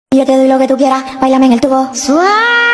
Y yo te doy lo que tú quieras, bailame en el tubo. Suave.